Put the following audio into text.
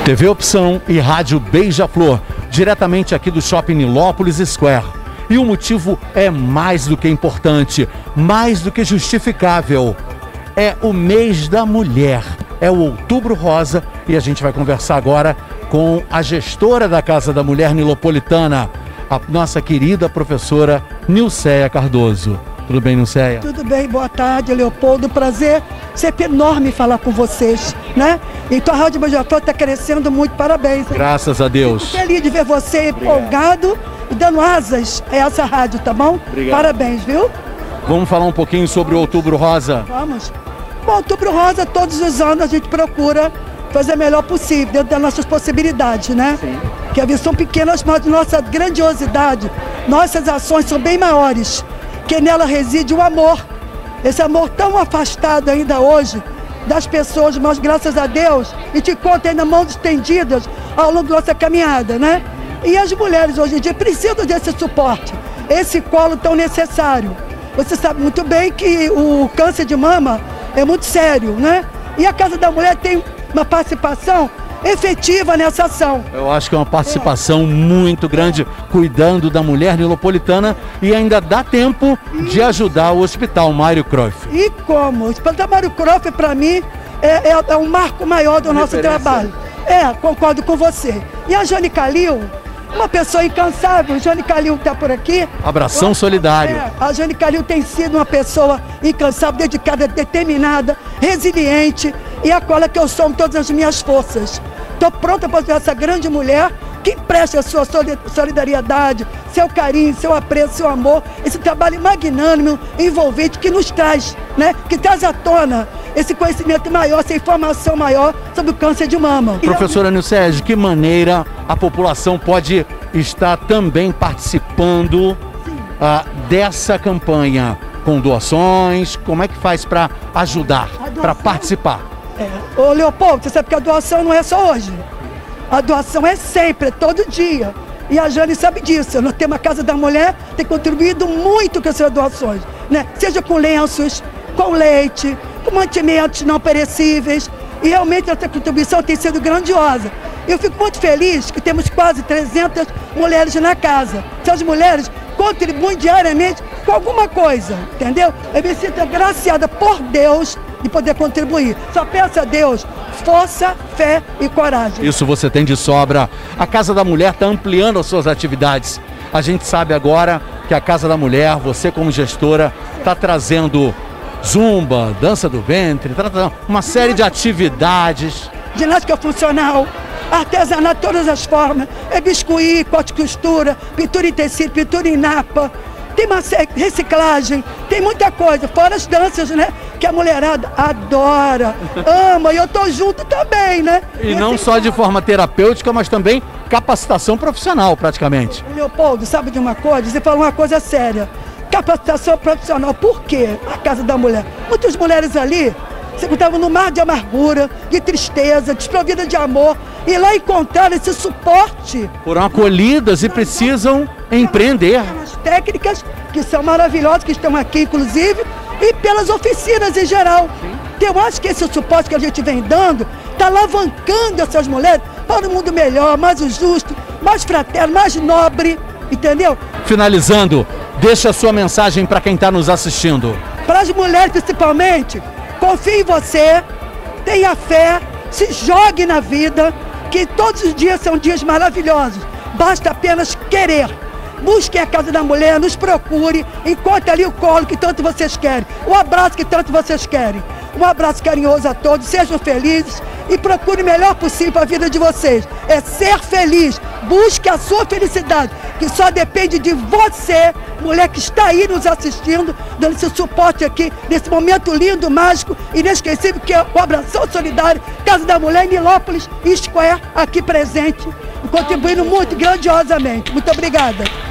TV Opção e Rádio Beija-Flor, diretamente aqui do Shopping Nilópolis Square. E o motivo é mais do que importante, mais do que justificável. É o mês da mulher, é o Outubro Rosa, e a gente vai conversar agora com a gestora da Casa da Mulher Nilopolitana, a nossa querida professora Nilceia Cardoso. Tudo bem, Nilceia? Tudo bem, boa tarde, Leopoldo. Prazer sempre enorme falar com vocês, né? Então a Rádio Beija-Flor está crescendo muito, parabéns. Graças a Deus. Fico feliz de ver você empolgado e dando asas a essa rádio, tá bom? Obrigado. Parabéns, viu? Vamos falar um pouquinho sobre o Outubro Rosa? Vamos. Bom, Outubro Rosa, todos os anos a gente procura fazer o melhor possível, dentro das nossas possibilidades, né? Sim. Que às vezes são pequenas, mas nossa grandiosidade, nossas ações são bem maiores, que nela reside o amor. Esse amor tão afastado ainda hoje das pessoas, mas graças a Deus, e te conto ainda mãos estendidas ao longo da nossa caminhada, né? E as mulheres hoje em dia precisam desse suporte, esse colo tão necessário. Você sabe muito bem que o câncer de mama é muito sério, né? E a Casa da Mulher tem uma participação efetiva nessa ação. Eu acho que é uma participação muito grande, cuidando da mulher nilopolitana, e ainda dá tempo de ajudar o Hospital Mário Croff. E como? O Hospital Mário Croff, para mim, é um marco maior do nosso trabalho. Concordo com você. E a Jane Calil, uma pessoa incansável, a Jane Calil está por aqui. Abração solidário. A Jane Calil tem sido uma pessoa incansável, dedicada, determinada, resiliente, e a qual é que eu sou com todas as minhas forças. Estou pronta para ser essa grande mulher que empresta a sua solidariedade, seu carinho, seu apreço, seu amor, esse trabalho magnânimo, envolvente, que nos traz, né? Que traz à tona esse conhecimento maior, essa informação maior sobre o câncer de mama. Professora Nilceia, de que maneira a população pode estar também participando dessa campanha? Com doações? Como é que faz para ajudar, para participar? Ô Leopoldo, você sabe que a doação não é só hoje. A doação é sempre, é todo dia. E a Jane sabe disso. Nós temos a Casa da Mulher, tem contribuído muito com essas doações, né? Seja com lenços, com leite, com mantimentos não perecíveis. E realmente essa contribuição tem sido grandiosa. Eu fico muito feliz que temos quase 300 mulheres na casa. Essas mulheres contribuem diariamente com alguma coisa, entendeu? Eu me sinto agraciada por Deus de poder contribuir. Só peço a Deus força, fé e coragem. Isso você tem de sobra. A Casa da Mulher está ampliando as suas atividades. A gente sabe agora que a Casa da Mulher, você como gestora, está trazendo zumba, dança do ventre, uma série de atividades. Ginástica funcional, artesanato, todas as formas, biscuit, corte e costura, pintura em tecido, pintura em napa, tem uma reciclagem, tem muita coisa, fora as danças, né? Que a mulherada adora, ama, e eu tô junto também, né? E não só de forma terapêutica, mas também capacitação profissional, praticamente. Leopoldo, sabe de uma coisa? Você falou uma coisa séria. Capacitação profissional, por quê? A Casa da Mulher. Muitas mulheres ali se encontravam no mar de amargura, de tristeza, desprovida de amor, e lá encontraram esse suporte. Foram acolhidas e precisam empreender. As técnicas que são maravilhosas, que estão aqui inclusive, e pelas oficinas em geral. Então, eu acho que esse suporte que a gente vem dando está alavancando essas mulheres para um mundo melhor, mais justo, mais fraterno, mais nobre, entendeu? Finalizando, deixa a sua mensagem para quem está nos assistindo. Para as mulheres principalmente, confie em você, tenha fé, se jogue na vida, que todos os dias são dias maravilhosos. Basta apenas querer. Busquem a Casa da Mulher, nos procure, encontre ali o colo que tanto vocês querem, o abraço que tanto vocês querem. Um abraço carinhoso a todos, sejam felizes e procure o melhor possível para a vida de vocês. É ser feliz, busque a sua felicidade, que só depende de você, mulher que está aí nos assistindo, dando esse suporte aqui, nesse momento lindo, mágico, inesquecível, que é o Abração Solidário, Casa da Mulher em Nilópolis Square, aqui presente, contribuindo muito grandiosamente. Muito obrigada.